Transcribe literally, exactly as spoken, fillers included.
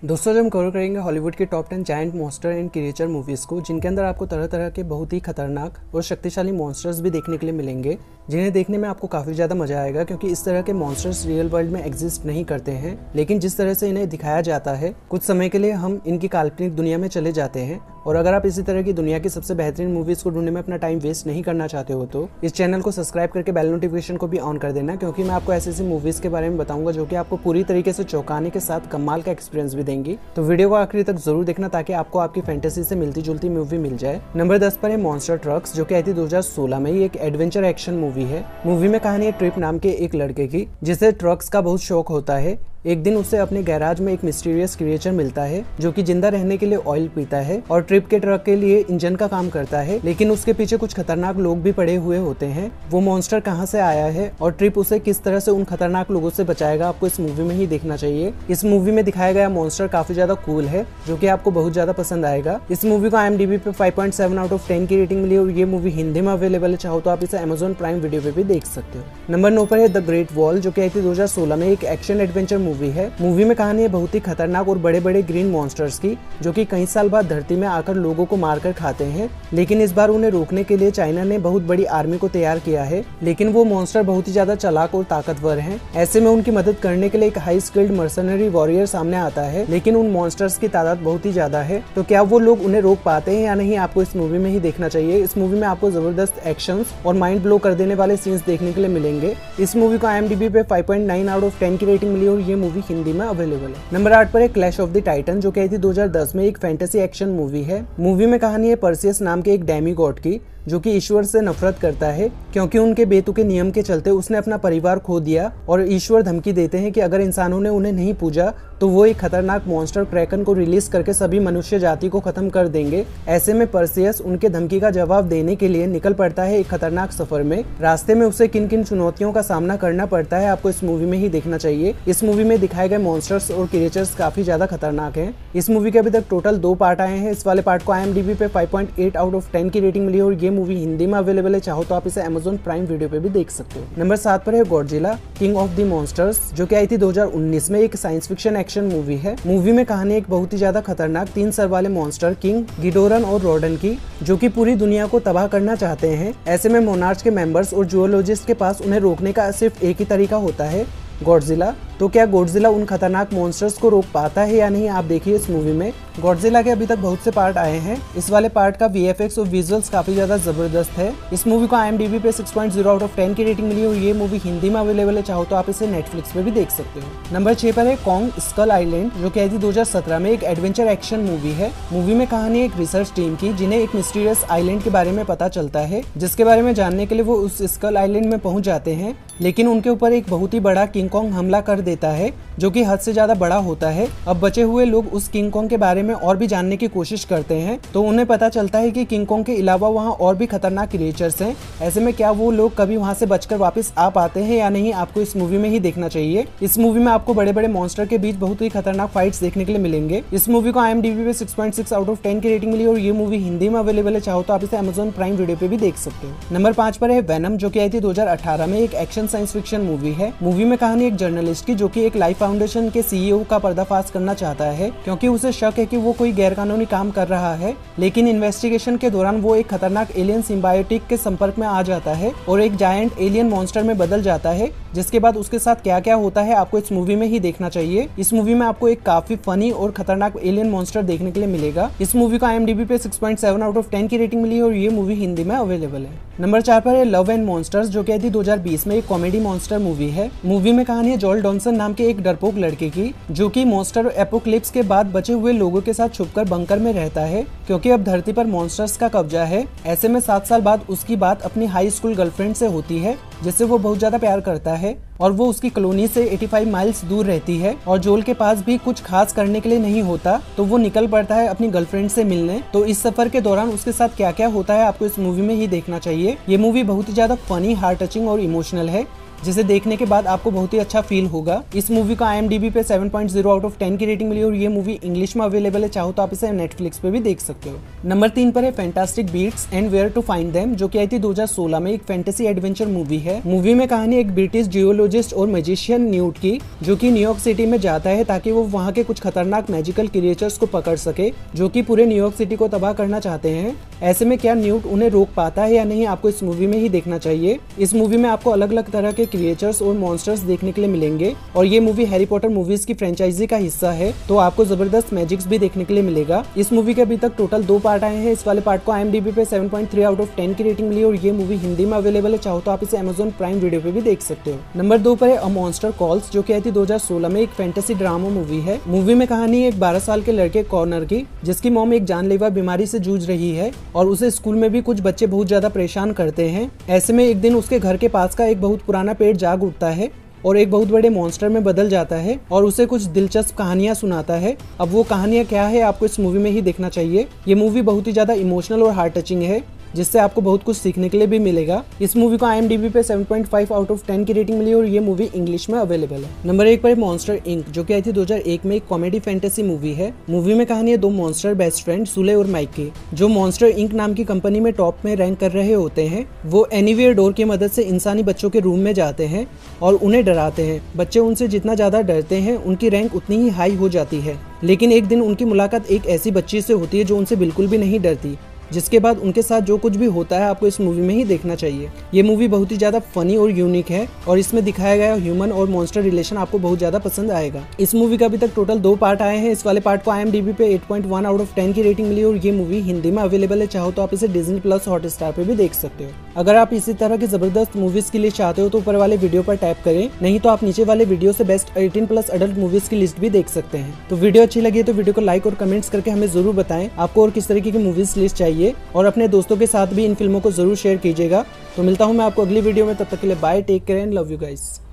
दोस्तों जब हम कवर करेंगे हॉलीवुड के top ten giant monster and creature movies को, जिनके अंदर आपको तरह तरह के बहुत ही खतरनाक और शक्तिशाली मॉन्स्टर्स भी देखने के लिए मिलेंगे, जिन्हें देखने में आपको काफ़ी ज़्यादा मजा आएगा क्योंकि इस तरह के मॉन्स्टर्स रियल वर्ल्ड में एग्जिस्ट नहीं करते हैं। लेकिन जिस तरह से इन्हें दिखाया जाता है, कुछ समय के लिए हम इनकी काल्पनिक दुनिया में चले जाते हैं। और अगर आप इसी तरह की दुनिया की सबसे बेहतरीन मूवीज़ को ढूंढने में अपना टाइम वेस्ट नहीं करना चाहते हो तो इस चैनल को सब्सक्राइब करके बेल नोटिफिकेशन को भी ऑन कर देना, क्योंकि मैं आपको ऐसी ऐसी मूवीज़ के बारे में बताऊंगा जो कि आपको पूरी तरीके से चौंकाने के साथ कमाल का एक्सपीरियंस भी देंगी। तो वीडियो को आखिरी तक जरूर देखना ताकि आपको आपकी फैंटेसी से मिलती जुलती मूवी मिल जाए। नंबर दस पर है मॉन्स्टर ट्रक्स, जो कि आई थी दो हज़ार सोलह में। ये एक एडवेंचर एक्शन मूवी है। मूवी में कहानी है ट्रिप नाम के एक लड़के की, जिसे ट्रक्स का बहुत शौक होता है। एक दिन उसे अपने गैराज में एक मिस्टीरियस क्रिएचर मिलता है जो कि जिंदा रहने के लिए ऑयल पीता है और ट्रिप के ट्रक के लिए इंजन का काम करता है। लेकिन उसके पीछे कुछ खतरनाक लोग भी पड़े हुए होते हैं। वो मॉन्स्टर कहां से आया है और ट्रिप उसे किस तरह से उन खतरनाक लोगों से बचाएगा, आपको इस मूवी में ही देखना चाहिए। इस मूवी में दिखाया गया मॉन्स्टर काफी ज्यादा कूल है, जो कि आपको बहुत ज्यादा पसंद आएगा। इस मूवी को आई एम डी बी पे five point seven out of ten की रेटिंग मिली और ये मूवी हिंदी में अवेलेबल है। चाहो तो आप इसे अमेजॉन प्राइम वीडियो पे भी देख सकते हो। नंबर नौ पर है द ग्रेट वॉल, जो कि आई थी दो हज़ार सोलह में। एक एक्शन एडवेंचर मूवी है। मूवी में कहानी है बहुत ही खतरनाक और बड़े बड़े ग्रीन मॉन्स्टर्स की, जो कि कई साल बाद धरती में आकर लोगों को मारकर खाते हैं। लेकिन इस बार उन्हें रोकने के लिए चाइना ने बहुत बड़ी आर्मी को तैयार किया है। लेकिन वो मॉन्स्टर बहुत ही ज्यादा चालाक और ताकतवर हैं। ऐसे में उनकी मदद करने के लिए एक हाई स्किल्ड मर्सनरी वॉरियर सामने आता है। लेकिन उन मॉन्स्टर्स की तादाद बहुत ही ज्यादा है, तो क्या वो लोग उन्हें रोक पाते हैं या नहीं, आपको इस मूवी में ही देखना चाहिए। इस मूवी में आपको जबरदस्त एक्शंस और माइंड ब्लो कर देने वाले सीन्स देखने के लिए मिलेंगे। इस मूवी को आई एम डी बी पे five point nine out of ten की रेटिंग मिली और ये मूवी हिंदी में अवेलेबल है। नंबर आठ पर है क्लैश ऑफ द टाइटन, जो कि आई थी दो हज़ार दस में। एक फैंटेसी एक्शन मूवी है। मूवी में कहानी है पर्सियस नाम के एक डेमीगॉड की, जो कि ईश्वर से नफरत करता है क्योंकि उनके बेतुके नियम के चलते उसने अपना परिवार खो दिया। और ईश्वर धमकी देते हैं कि अगर इंसानों ने उन्हें नहीं पूजा तो वो एक खतरनाक मॉन्स्टर क्रैकन को रिलीज करके सभी मनुष्य जाति को खत्म कर देंगे। ऐसे में पर्सियस उनके धमकी का जवाब देने के लिए निकल पड़ता है एक खतरनाक सफर में। रास्ते में उसे किन किन चुनौतियों का सामना करना पड़ता है, आपको इस मूवी में ही देखना चाहिए। इस मूवी में दिखाए गए मॉन्स्टर्स और क्रिएचर्स काफी ज्यादा खतरनाक हैं। इस मूवी के अभी तक टोटल दो पार्ट आए हैं। इस वाले पार्ट को आई एम डी बी पे five point eight out of ten की रेटिंग मिली और ये मूवी हिंदी में अवेलेबल है। चाहो तो आप इसे अमेजॉन प्राइम वीडियो पे भी देख सकते हो। नंबर सात पर है Godzilla king of the monsters, जो कि आई थी दो हज़ार उन्नीस में। एक साइंस फिक्शन एक्शन मूवी है। मूवी में कहानी एक बहुत ही ज्यादा खतरनाक तीन सर वाले मॉन्स्टर किंग गिडोरन और रोडन की, जो कि पूरी दुनिया को तबाह करना चाहते हैं। ऐसे में मोनार्च के मेंबर्स और जूलॉजिस्ट के पास उन्हें रोकने का सिर्फ एक ही तरीका होता है, गॉडजिला। तो क्या गॉडजिला उन खतरनाक मॉन्स्टर्स को रोक पाता है या नहीं, आप देखिए इस मूवी में। गॉडजिला के अभी तक बहुत से पार्ट आए हैं। इस वाले पार्ट का वी एफ एक्स और विजुअल्स काफी ज्यादा जबरदस्त है। इस मूवी को आई एम डी बी पे six point zero out of ten की रेटिंग मिली और ये मूवी हिंदी में अवेलेबल है। चाहो तो आप इसे नेटफ्लिक्स पे भी देख सकते हो। नंबर छह पर है कॉन्ग स्कल आइलैंड, जो कि आई थी दो हज़ार सत्रह में। एक एडवेंचर एक्शन मूवी है। मूवी में कहानी एक रिसर्च टीम की, जिन्हें एक मिस्टीरियस आइलैंड के बारे में पता चलता है, जिसके बारे में जानने के लिए वो उस स्कल आइलैंड में पहुंच जाते हैं। लेकिन उनके ऊपर एक बहुत ही बड़ा किंग कॉन्ग हमला कर देता है, जो कि हद से ज्यादा बड़ा होता है। अब बचे हुए लोग उस किंग कॉन्ग के बारे में और भी जानने की कोशिश करते हैं, तो उन्हें पता चलता है कि किंग कॉन्ग के अलावा वहाँ और भी खतरनाक क्रिएचर्स हैं। ऐसे में क्या वो लोग कभी वहाँ से बचकर वापस आ पाते हैं या नहीं, आपको इस मूवी में ही देखना चाहिए। इस मूवी में आपको बड़े बड़े मॉन्स्टर के बीच बहुत ही खतरनाक फाइट्स देखने के लिए मिलेंगे। इस मूवी को आई एम डी बी पे six point six out of ten की रेटिंग मिली और ये मूवी हिंदी में अवेलेबल है। चाहो तो आप इसे अमेजॉन प्राइम वीडियो पे भी देख सकते हो। नंबर पांच पर है वेनम, जो कि आई थी दो हज़ार अठारह में। एक एक्शन साइंस फिक्शन मूवी है। मूवी में कहानी एक जर्नलिस्ट की, जो कि एक लाइफ फाउंडेशन के सी ई ओ का पर्दाफाश करना चाहता है, क्योंकि उसे शक है कि वो कोई गैरकानूनी काम कर रहा है। लेकिन इन्वेस्टिगेशन के दौरान वो एक खतरनाक एलियन सिम्बायोटिक के संपर्क में आ जाता है और एक जायंट एलियन मॉन्स्टर में बदल जाता है, जिसके बाद उसके साथ क्या क्या होता है आपको इस मूवी में ही देखना चाहिए। इस मूवी में आपको एक काफी फनी और खतरनाक एलियन मॉन्स्टर देखने के लिए मिलेगा। इस मूवी को आई एम डी बी पे six point seven out of ten की रेटिंग मिली और ये मूवी हिंदी में अवेलेबल है। नंबर चार पर है लव एंड मॉन्स्टर्स, जो कि आई थी दो हज़ार बीस में। एक कॉमेडी मॉन्स्टर मूवी है। मूवी में कहानी है जोल डॉनसन नाम के एक डरपोक लड़के की, जो कि मॉन्स्टर एपोक्लिप्स के बाद बचे हुए लोगों के साथ छुपकर बंकर में रहता है, क्योंकि अब धरती पर मॉन्स्टर्स का कब्जा है। ऐसे में सात साल बाद उसकी बात अपनी हाई स्कूल गर्लफ्रेंड से होती है, जिससे वो बहुत ज्यादा प्यार करता है और वो उसकी कॉलोनी से पचासी माइल्स दूर रहती है। और जोल के पास भी कुछ खास करने के लिए नहीं होता, तो वो निकल पड़ता है अपनी गर्लफ्रेंड से मिलने। तो इस सफर के दौरान उसके साथ क्या क्या होता है आपको इस मूवी में ही देखना चाहिए। ये मूवी बहुत ही ज्यादा फनी, हार्ट टचिंग और इमोशनल है। जिसे देखने के बाद आपको बहुत ही अच्छा फील होगा। इस मूवी को आई एम डी बी पे seven point zero out of ten की रेटिंग मिली और ये मूवी इंग्लिश में अवेलेबल है, चाहो तो आप इसे नेटफ्लिक्स पे भी देख सकते हो। नंबर तीन पर है fantastic beasts and where to find them, जो कि आई थी दो हज़ार सोलह में। एक फैंटेसी एडवेंचर मूवी है। मूवी में कहानी एक ब्रिटिश जियोलॉजिस्ट और मैजिशियन न्यूट की, जो कि न्यूयॉर्क सिटी में जाता है ताकि वो वहाँ के कुछ खतरनाक मैजिकल क्रिएचर्स को पकड़ सके जो कि पूरे न्यूयॉर्क सिटी को तबाह करना चाहते हैं। ऐसे में क्या न्यूट उन्हें रोक पाता है या नहीं, आपको इस मूवी में ही देखना चाहिए। इस मूवी में आपको अलग अलग तरह के क्रिएचर्स और मॉन्स्टर्स देखने के लिए मिलेंगे और ये मूवी हैरी पॉटर मूवीज की फ्रेंचाइजी का हिस्सा है, तो आपको जबरदस्त मैजिक्स भी देखने के लिए मिलेगा। इस मूवी के अभी तक टोटल दो पार्ट आए हैं। इस वाले पार्ट को आई एम डी बी पे seven point three out of ten की रेटिंग मिली और ये मूवी हिंदी में अवेलेबल है, चाहो तो आप इसे अमेजॉन प्राइम वीडियो पे भी देख सकते हो। नंबर दो पर है अ मॉन्स्टर कॉल्स, जो कि आई थी दो हज़ार सोलह में। एक फैंटेसी ड्रामा मूवी है। मूवी में कहानी एक बारह साल के लड़के कॉर्नर की, जिसकी मॉम एक जानलेवा बीमारी से जूझ रही है और उसे स्कूल में भी कुछ बच्चे बहुत ज्यादा परेशान करते हैं। ऐसे में एक दिन उसके घर के पास का एक बहुत पुराना पेड़ जाग उठता है और एक बहुत बड़े मॉन्स्टर में बदल जाता है और उसे कुछ दिलचस्प कहानियां सुनाता है। अब वो कहानियां क्या है, आपको इस मूवी में ही देखना चाहिए। ये मूवी बहुत ही ज्यादा इमोशनल और हार्ट टचिंग है, जिससे आपको बहुत कुछ सीखने के लिए भी मिलेगा। इस मूवी को आई एम डी बी पे seven point five out of ten की रेटिंग मिली और ये मूवी इंग्लिश में अवेलेबल है। नंबर एक पर है मॉन्स्टर इंक, जो कि आई थी दो हज़ार एक में। एक कॉमेडी फैंटेसी मूवी है। मूवी में कहानी है दो मॉन्स्टर बेस्ट फ्रेंड सुले और माइक की, जो मॉन्स्टर इंक नाम की कंपनी में टॉप में रैंक कर रहे होते हैं। वो एनीवेयर डोर की मदद से इंसानी बच्चों के रूम में जाते हैं और उन्हें डराते हैं। बच्चे उनसे जितना ज्यादा डरते हैं उनकी रैंक उतनी ही हाई हो जाती है। लेकिन एक दिन उनकी मुलाकात एक ऐसी बच्ची से होती है जो उनसे बिल्कुल भी नहीं डरती, जिसके बाद उनके साथ जो कुछ भी होता है आपको इस मूवी में ही देखना चाहिए। ये मूवी बहुत ही ज्यादा फनी और यूनिक है और इसमें दिखाया गया ह्यूमन और मॉन्स्टर रिलेशन आपको बहुत ज्यादा पसंद आएगा। इस मूवी का अभी तक टोटल दो पार्ट आए हैं। इस वाले पार्ट को आई एम डी बी पे eight point one out of ten की रेटिंग मिली और ये मूवी हिंदी में अवेलेबल है, चाहो तो आप इसे डिज्नी प्लस हॉटस्टार पे भी देख सकते हो। अगर आप इसी तरह की जबरदस्त मूवीज की लिस्ट चाहते हो तो ऊपर वाले वीडियो पर टैप करें, नहीं तो आप नीचे वाले वीडियो से best eighteen plus adult movies की लिस्ट भी देख सकते हैं। तो वीडियो अच्छी लगी तो वीडियो को लाइक और कमेंट्स करके हमें जरूर बताएं आपको और किस तरीके की मूवीज लिस्ट चाहिए, और अपने दोस्तों के साथ भी इन फिल्मों को जरूर शेयर कीजिएगा। तो मिलता हूं मैं आपको अगली वीडियो में, तब तक के लिए bye, take care and love you guys.